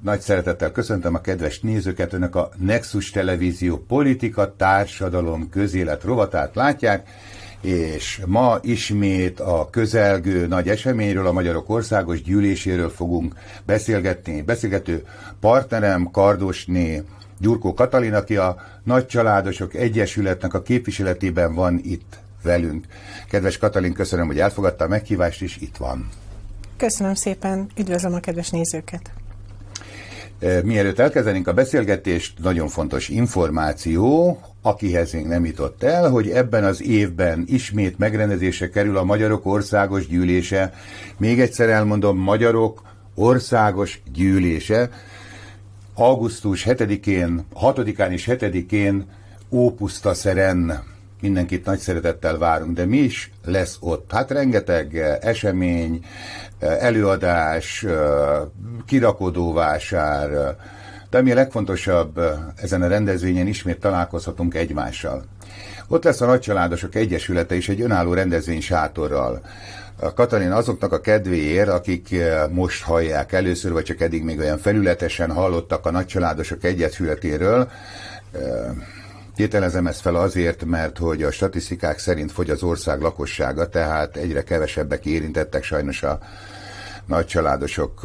Nagy szeretettel köszöntöm a kedves nézőket, önök a Nexus Televízió politika, társadalom, közélet rovatát látják, és ma ismét a közelgő nagy eseményről, a Magyarok Országos Gyűléséről fogunk beszélgetni. Beszélgető partnerem Kardosné Gyurkó Katalin, aki a Nagycsaládosok Egyesületnek a képviseletében van itt velünk. Kedves Katalin, köszönöm, hogy elfogadta a meghívást, és itt van. Köszönöm szépen, üdvözlöm a kedves nézőket! Mielőtt elkezdenénk a beszélgetést, nagyon fontos információ, akihez még nem jutott el, hogy ebben az évben ismét megrendezésre kerül a Magyarok Országos Gyűlése. Még egyszer elmondom, Magyarok Országos Gyűlése. Augusztus 7-én, 6-án és 7-én Ópusztaszeren. Mindenkit nagy szeretettel várunk, de mi is lesz ott? Hát rengeteg esemény, előadás, kirakodóvásár, de ami a legfontosabb, ezen a rendezvényen ismét találkozhatunk egymással. Ott lesz a Nagycsaládosok Egyesülete is egy önálló rendezvénysátorral. Katalin, azoknak a kedvéért, akik most hallják először, vagy csak eddig még olyan felületesen hallottak a Nagycsaládosok Egyesületéről, tételezem ezt fel azért, mert hogy a statisztikák szerint fogy az ország lakossága, tehát egyre kevesebbek érintettek sajnos a nagycsaládosok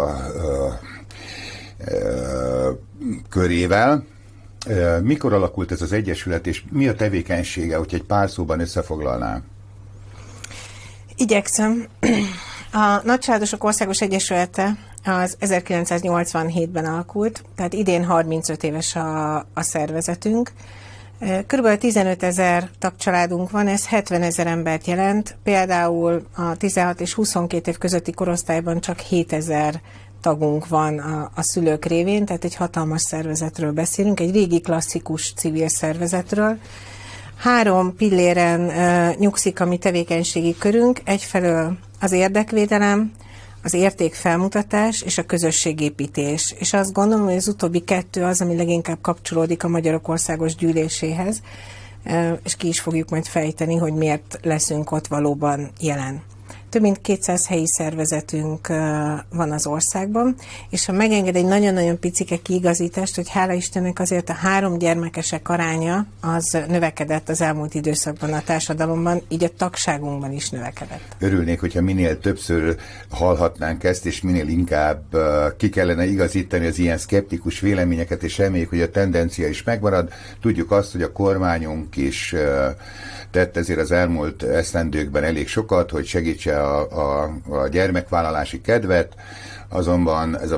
körével. Mikor alakult ez az egyesület, és mi a tevékenysége, hogy egy pár szóban összefoglalná? Igyekszem. A Nagycsaládosok Országos Egyesülete az 1987-ben alakult, tehát idén 35 éves a szervezetünk. Körülbelül 15 000 tagcsaládunk van, ez 70 000 embert jelent, például a 16 és 22 év közötti korosztályban csak 7 000 tagunk van a szülők révén, tehát egy hatalmas szervezetről beszélünk, egy régi klasszikus civil szervezetről. 3 pilléren nyugszik a mi tevékenységi körünk, egyfelől az érdekvédelem, az értékfelmutatás és a közösségépítés. És azt gondolom, hogy az utóbbi 2 az, ami leginkább kapcsolódik a Magyarok Országos Gyűléséhez, és ki is fogjuk majd fejteni, hogy miért leszünk ott valóban jelen. Több mint 200 helyi szervezetünk van az országban, és ha megenged egy nagyon-nagyon picike kiigazítást, hogy hála Istennek azért a 3 gyermekesek aránya az növekedett az elmúlt időszakban a társadalomban, így a tagságunkban is növekedett. Örülnék, hogyha minél többször hallhatnánk ezt, és minél inkább ki kellene igazítani az ilyen szkeptikus véleményeket, és reméljük, hogy a tendencia is megmarad. Tudjuk azt, hogy a kormányunk is tett ezért az elmúlt esztendőkben elég sokat, hogy segítse a gyermekvállalási kedvet, azonban ez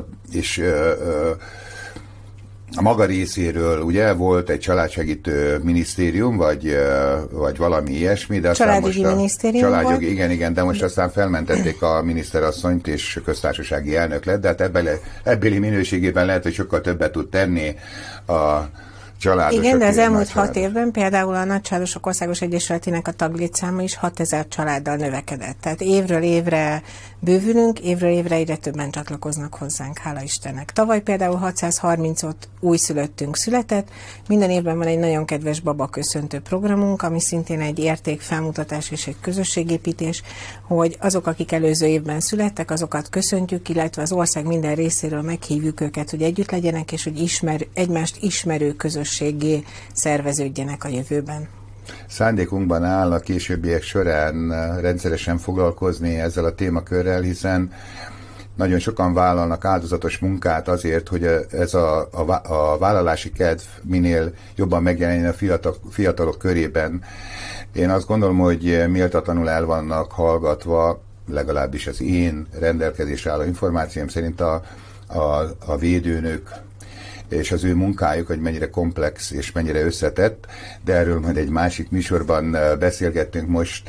a maga részéről ugye volt egy családsegítő minisztérium, vagy valami ilyesmi, de aztán családügyi minisztérium volt. Igen, de most aztán felmentették a miniszterasszonyt, és köztársasági elnök lett, de hát ebbéli minőségében lehet, hogy sokkal többet tud tenni a családosok. Igen, de az elmúlt 6 évben például a Nagycsaládosok Országos Egyesületének a taglétszáma is 6 000 családdal növekedett. Tehát évről évre bővülünk, évről évre egyre többen csatlakoznak hozzánk, hála Istennek. Tavaly például 635 újszülöttünk született, minden évben van egy nagyon kedves babaköszöntő programunk, ami szintén egy értékfelmutatás és egy közösségépítés, hogy azok, akik előző évben születtek, azokat köszöntjük, illetve az ország minden részéről meghívjuk őket, hogy együtt legyenek, és hogy egymást ismerő közösséggé szerveződjenek a jövőben. Szándékunkban áll a későbbiek során rendszeresen foglalkozni ezzel a témakörrel, hiszen nagyon sokan vállalnak áldozatos munkát azért, hogy ez a vállalási kedv minél jobban megjelenjen a fiatalok körében. Én azt gondolom, hogy méltatlanul el vannak hallgatva, legalábbis az én rendelkezésre álló információm szerint a védőnök, és az ő munkájuk, hogy mennyire komplex és mennyire összetett, de erről majd egy másik műsorban beszélgettünk most.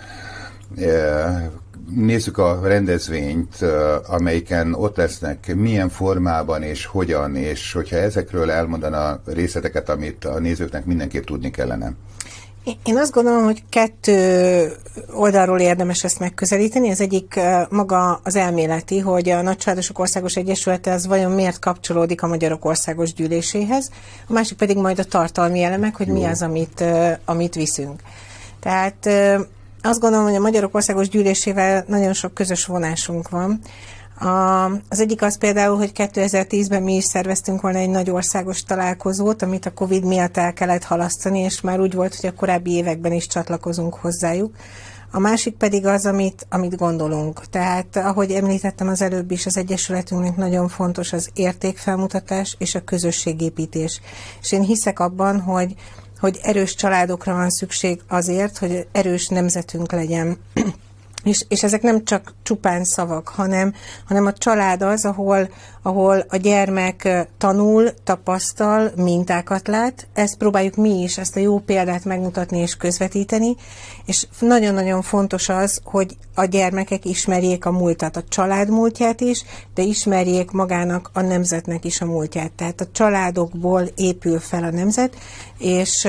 Nézzük a rendezvényt, amelyiken ott lesznek, milyen formában és hogyan, és hogyha ezekről elmondaná részleteket, amit a nézőknek mindenképp tudni kellene. Én azt gondolom, hogy 2 oldalról érdemes ezt megközelíteni. Az egyik maga az elméleti, hogy a Nagycsaládosok Országos Egyesülete az vajon miért kapcsolódik a Magyarok Országos Gyűléséhez, a másik pedig majd a tartalmi elemek, hogy mi az, amit viszünk. Tehát azt gondolom, hogy a Magyarok Országos Gyűlésével nagyon sok közös vonásunk van. Az egyik az például, hogy 2010-ben mi is szerveztünk volna egy nagy országos találkozót, amit a Covid miatt el kellett halasztani, és már úgy volt, hogy a korábbi években is csatlakozunk hozzájuk. A másik pedig az, amit gondolunk. Tehát, ahogy említettem az előbb is, az Egyesületünknek nagyon fontos az értékfelmutatás és a közösségépítés. És én hiszek abban, hogy erős családokra van szükség azért, hogy erős nemzetünk legyen. És ezek nem csak csupán szavak, hanem a család az, ahol a gyermek tanul, tapasztal, mintákat lát. Ezt próbáljuk mi is, ezt a jó példát megmutatni és közvetíteni, és nagyon-nagyon fontos az, hogy a gyermekek ismerjék a múltat, a család múltját is, de ismerjék magának a nemzetnek is a múltját. Tehát a családokból épül fel a nemzet, és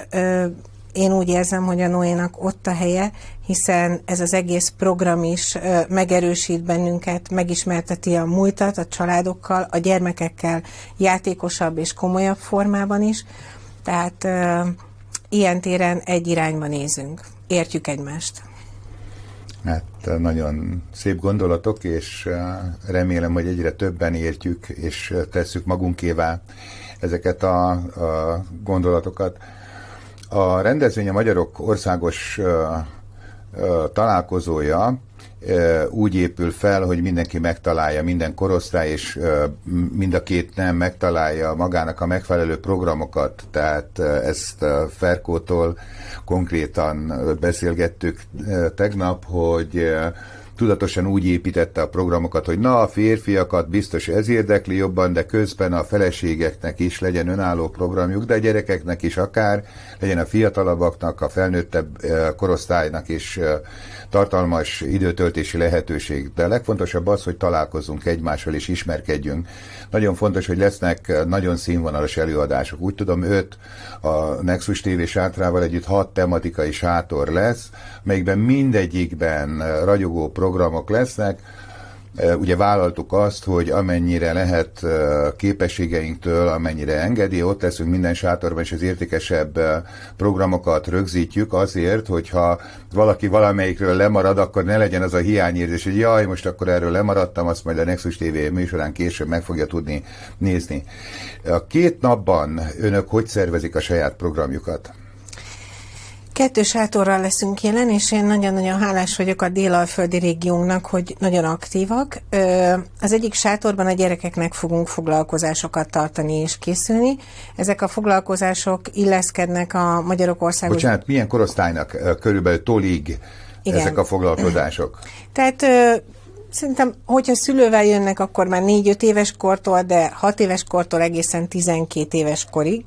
én úgy érzem, hogy a Noénak ott a helye, hiszen ez az egész program is megerősít bennünket, megismerteti a múltat a családokkal, a gyermekekkel játékosabb és komolyabb formában is. Tehát ilyen téren egy irányba nézünk. Értjük egymást. Hát nagyon szép gondolatok, és remélem, hogy egyre többen értjük, és tesszük magunkévá ezeket a gondolatokat. A rendezvény a Magyarok Országos találkozója úgy épül fel, hogy mindenki megtalálja, minden korosztály és mind a két nem megtalálja magának a megfelelő programokat, tehát ezt Ferkótól konkrétan beszélgettük tegnap, hogy tudatosan úgy építette a programokat, hogy a férfiakat biztos ez érdekli jobban, de közben a feleségeknek is legyen önálló programjuk, de a gyerekeknek is akár, legyen a fiatalabbaknak, a felnőttebb korosztálynak is tartalmas időtöltési lehetőség. De a legfontosabb az, hogy találkozzunk egymással és ismerkedjünk. Nagyon fontos, hogy lesznek nagyon színvonalas előadások. Úgy tudom, 5 a Nexus TV sátrával együtt 6 tematikai sátor lesz, melyikben mindegyikben ragyogó programok lesznek. Ugye vállaltuk azt, hogy amennyire lehet képességeinktől, amennyire engedi, ott leszünk minden sátorban, és az értékesebb programokat rögzítjük azért, hogyha valaki valamelyikről lemarad, akkor ne legyen az a hiányérzés, hogy jaj, most akkor erről lemaradtam, azt majd a Nexus TV műsorán később meg fogja tudni nézni. A 2 napban önök hogy szervezik a saját programjukat? 2 sátorral leszünk jelen, és én nagyon-nagyon hálás vagyok a dél-alföldi régiónknak, hogy nagyon aktívak. Az egyik sátorban a gyerekeknek fogunk foglalkozásokat tartani és készülni. Ezek a foglalkozások illeszkednek a Magyarok Országos... Bocsánat, milyen korosztálynak körülbelül tolig ezek a foglalkozások? Tehát szerintem, hogyha szülővel jönnek, akkor már 4-5 éves kortól, de 6 éves kortól egészen 12 éves korig.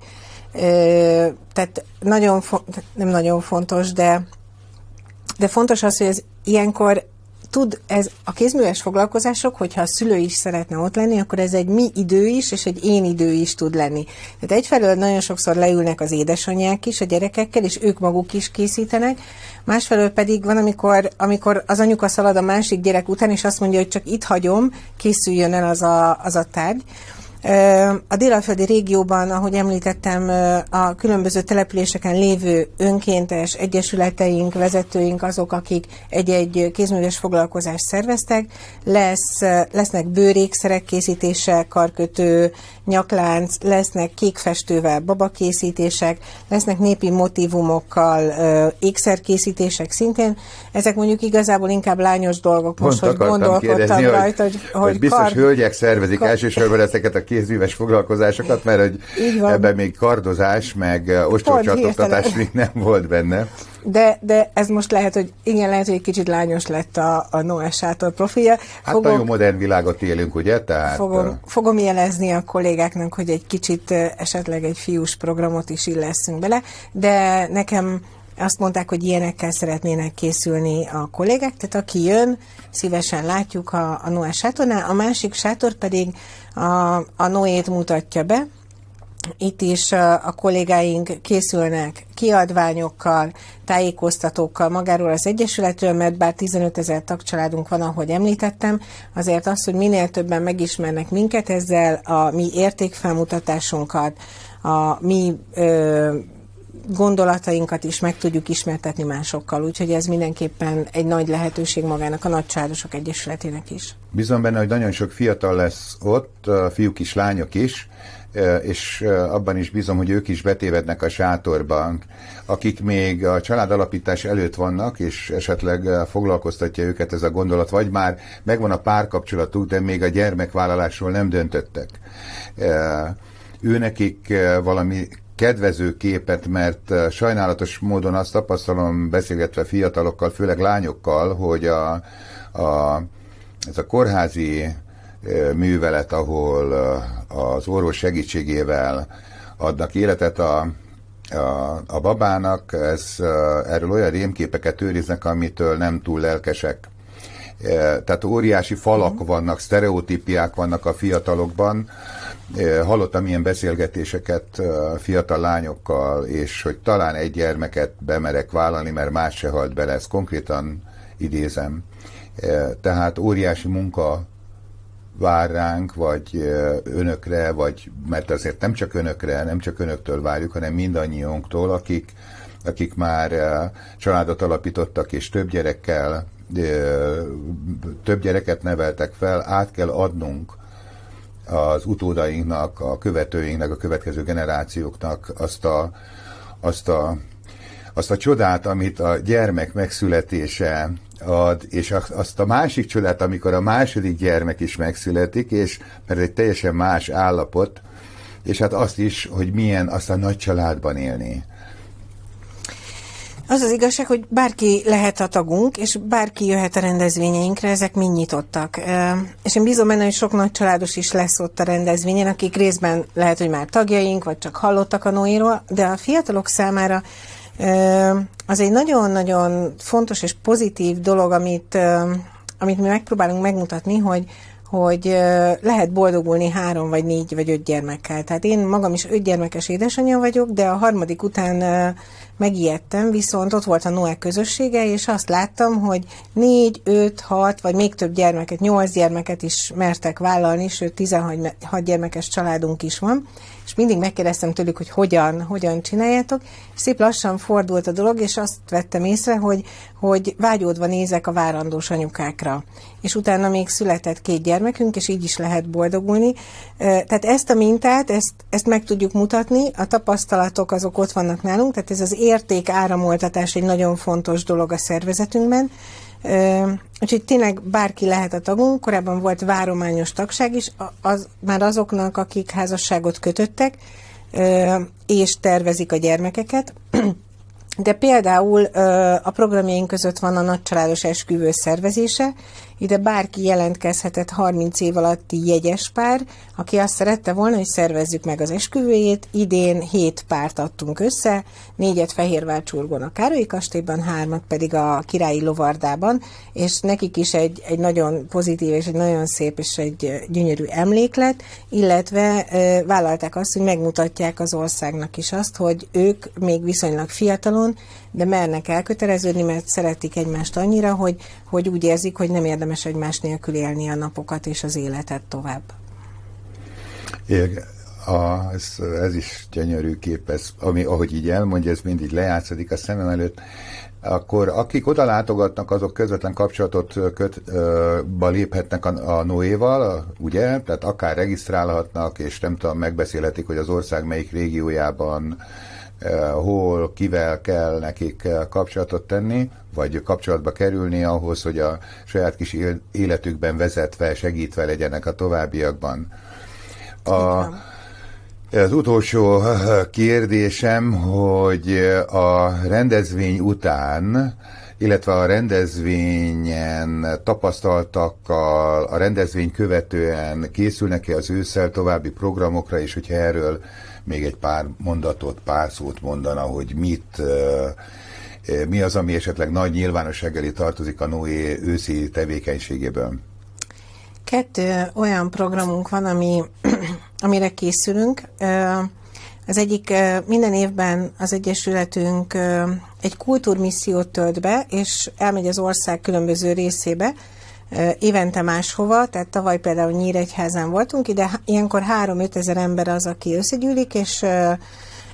Tehát nem nagyon fontos, de fontos az, hogy ez ilyenkor ez a kézműves foglalkozások, hogyha a szülő is szeretne ott lenni, akkor ez egy mi idő is, és egy én idő is tud lenni. Tehát egyfelől nagyon sokszor leülnek az édesanyják is a gyerekekkel, és ők maguk is készítenek, másfelől pedig van, amikor az anyuka szalad a másik gyerek után, és azt mondja, hogy csak itt hagyom, készüljön el az a tárgy. A dél-alföldi régióban, ahogy említettem, a különböző településeken lévő önkéntes egyesületeink, vezetőink azok, akik egy-egy kézműves foglalkozást szerveztek. Lesznek bőrékszerek készítése, karkötő, nyaklánc, lesznek kékfestővel babakészítések, lesznek népi motívumokkal ékszerkészítések szintén. Ezek mondjuk igazából inkább lányos dolgok, most, hogy gondolkodtam rajta, hogy biztos hölgyek szervezik elsősorban ezeket a kézműves foglalkozásokat, mert hogy ebben még kardozás, meg ostorcsatoktatás még nem volt benne. De ez most lehet, hogy egy kicsit lányos lett a Noé sátor profilja. Hát nagyon modern világot élünk, ugye? Tehát... Fogom jelezni a kollégáknak, hogy egy kicsit esetleg egy fiús programot is illeszünk bele, de nekem azt mondták, hogy ilyenekkel szeretnének készülni a kollégák, tehát aki jön, szívesen látjuk a Noé sátornál. A másik sátor pedig a Noét mutatja be. Itt is a kollégáink készülnek kiadványokkal, tájékoztatókkal magáról az Egyesületről, mert bár 15 000 tagcsaládunk van, ahogy említettem, azért az, hogy minél többen megismernek minket, ezzel a mi értékfelmutatásunkat, a mi gondolatainkat is meg tudjuk ismertetni másokkal, úgyhogy ez mindenképpen egy nagy lehetőség magának a Nagycsaládosok Egyesületének is. Bízom benne, hogy nagyon sok fiatal lesz ott, fiúk is, lányok is, és abban is bízom, hogy ők is betévednek a sátorban, akik még a családalapítás előtt vannak, és esetleg foglalkoztatja őket ez a gondolat, vagy már megvan a párkapcsolatuk, de még a gyermekvállalásról nem döntöttek. Őnekik valami kedvező képet, mert sajnálatos módon azt tapasztalom beszélgetve fiatalokkal, főleg lányokkal, hogy ez a kórházi művelet, ahol az orvos segítségével adnak életet a babának, erről olyan rémképeket őriznek, amitől nem túl lelkesek. Tehát óriási falak vannak, sztereotípiák vannak a fiatalokban. Hallottam ilyen beszélgetéseket fiatal lányokkal, és hogy talán egy gyermeket bemerek vállalni, mert más se halt bele, ezt konkrétan idézem. Tehát óriási munka vár ránk, vagy önökre, mert azért nem csak önökre, nem csak önöktől várjuk, hanem mindannyiunktól, akik már családot alapítottak, és több gyereket neveltek fel, át kell adnunk az utódainknak, a követőinknek, a következő generációknak azt a csodát, amit a gyermek megszületése ad, és azt a másik csodát, amikor a második gyermek is megszületik, és mert egy teljesen más állapot, és hát azt is, hogy milyen aztán nagy családban élni. Az az igazság, hogy bárki lehet a tagunk, és bárki jöhet a rendezvényeinkre, ezek mind nyitottak. És én bízom benne, hogy sok nagy családos is lesz ott a rendezvényen, akik részben lehet, hogy már tagjaink, vagy csak hallottak a Noéról, de a fiatalok számára az egy nagyon-nagyon fontos és pozitív dolog, amit mi megpróbálunk megmutatni, hogy lehet boldogulni 3 vagy 4 vagy 5 gyermekkel. Tehát én magam is 5 gyermekes édesanyja vagyok, de a harmadik után megijedtem, viszont ott volt a Noé közössége, és azt láttam, hogy 4, 5, 6 vagy még több gyermeket, 8 gyermeket is mertek vállalni, sőt 16 gyermekes családunk is van, és mindig megkérdeztem tőlük, hogy hogyan csináljátok, és szép lassan fordult a dolog, és azt vettem észre, hogy vágyódva nézek a várandós anyukákra. És utána még született 2 gyermekünk, és így is lehet boldogulni. Tehát ezt a mintát, ezt meg tudjuk mutatni, a tapasztalatok azok ott vannak nálunk, tehát ez az érték áramoltatás egy nagyon fontos dolog a szervezetünkben. Úgyhogy tényleg bárki lehet a tagunk, korábban volt várományos tagság is, már azoknak, akik házasságot kötöttek, és tervezik a gyermekeket, de például a programjaink között van a nagycsaládos esküvő szervezése, ide bárki jelentkezhetett 30 év alatti jegyes pár, aki azt szerette volna, hogy szervezzük meg az esküvőjét. Idén 7 párt adtunk össze, 4-et Fehérvárcsurgón a Károlyi kastélyban, 3-at pedig a Királyi Lovardában, és nekik is egy nagyon pozitív és egy nagyon szép és egy gyönyörű emléklet, illetve vállalták azt, hogy megmutatják az országnak is azt, hogy ők még viszonylag fiatalon, de mernek elköteleződni, mert szeretik egymást annyira, hogy úgy érzik, hogy nem érdemes egymás nélkül élni a napokat és az életet tovább. Ez is gyönyörű kép, ahogy így elmondja, ez mindig lejátszódik a szemem előtt. Akkor akik oda látogatnak, azok közvetlen kapcsolatba léphetnek a Noéval, ugye? Tehát akár regisztrálhatnak, és nem tudom, megbeszélhetik, hogy az ország melyik régiójában hol, kivel kell nekik kapcsolatot tenni, vagy kapcsolatba kerülni ahhoz, hogy a saját kis életükben vezetve, segítve legyenek a továbbiakban. Az utolsó kérdésem, hogy a rendezvény után, illetve a rendezvényen tapasztaltakkal, a rendezvény követően készülnek-e az ősszel további programokra, és hogyha erről még egy pár mondatot, pár szót mondana, hogy mi az, ami esetleg nagy nyilvánosság elé tartozik a Noé őszi tevékenységéből? 2 olyan programunk van, amire készülünk. Az egyik, minden évben az Egyesületünk egy kultúrmissziót tölt be, és elmegy az ország különböző részébe, évente máshova, tehát tavaly például Nyíregyházán voltunk, ide ilyenkor 3-5 ezer ember az, aki összegyűlik, és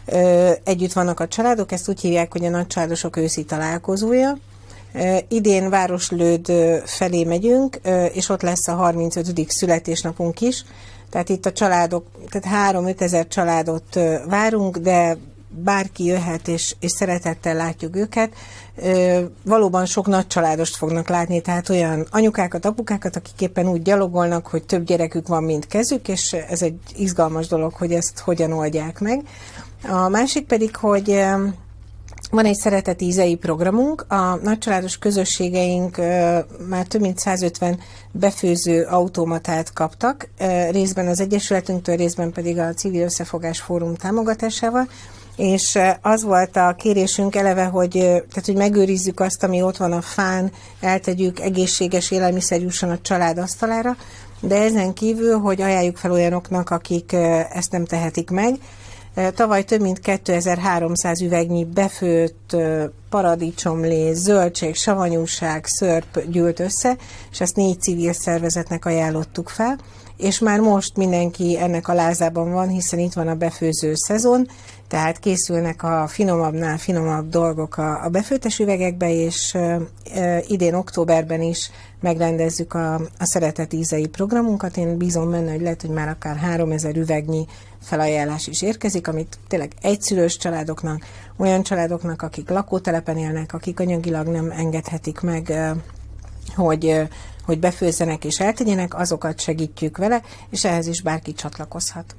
együtt vannak a családok, ezt úgy hívják, hogy a nagycsaládosok őszi találkozója. Idén Városlőd felé megyünk, és ott lesz a 35. születésnapunk is. Tehát itt a családok, tehát 3-5 ezer családot várunk, de bárki jöhet, és szeretettel látjuk őket. Valóban sok nagy családost fognak látni, tehát olyan anyukákat, apukákat, akik éppen úgy gyalogolnak, hogy több gyerekük van, mint kezük, és ez egy izgalmas dolog, hogy ezt hogyan oldják meg. A másik pedig, hogy van egy szeretetízei programunk, a nagycsaládos közösségeink már több mint 150 befőző automatát kaptak, részben az Egyesületünktől, részben pedig a Civil Összefogás Fórum támogatásával, és az volt a kérésünk eleve, hogy megőrizzük azt, ami ott van a fán, eltegyük, egészséges élelmiszer jusson a család asztalára, de ezen kívül, hogy ajánljuk fel olyanoknak, akik ezt nem tehetik meg. Tavaly több mint 2300 üvegnyi befőtt paradicsomlé, zöldség, savanyúság, szörp gyűlt össze, és ezt 4 civil szervezetnek ajánlottuk fel, és már most mindenki ennek a lázában van, hiszen itt van a befőző szezon, tehát készülnek a finomabbnál finomabb dolgok a befőttes üvegekbe, és idén októberben is megrendezzük a szeretetízei programunkat. Én bízom benne, hogy lehet, hogy már akár 3000 üvegnyi felajánlás is érkezik, amit tényleg egyszülős családoknak, olyan családoknak, akik lakótelepen élnek, akik anyagilag nem engedhetik meg, hogy befőzzenek és eltegyenek, azokat segítjük vele, és ehhez is bárki csatlakozhat.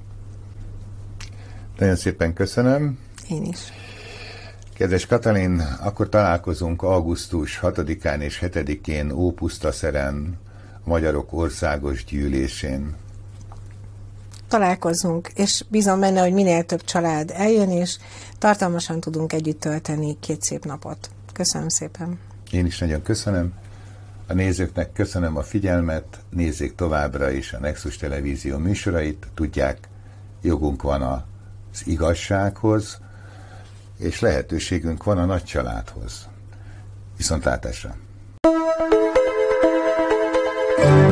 Nagyon szépen köszönöm. Én is. Kedves Katalin, akkor találkozunk augusztus 6-án és 7-én Ópusztaszeren, a Magyarok Országos Gyűlésén. Találkozunk, és bízom benne, hogy minél több család eljön, és tartalmasan tudunk együtt tölteni 2 szép napot. Köszönöm szépen. Én is nagyon köszönöm. A nézőknek köszönöm a figyelmet, nézzék továbbra is a Nexus Televízió műsorait, tudják, jogunk van az igazsághoz, és lehetőségünk van a nagy családhoz. Viszontlátásra!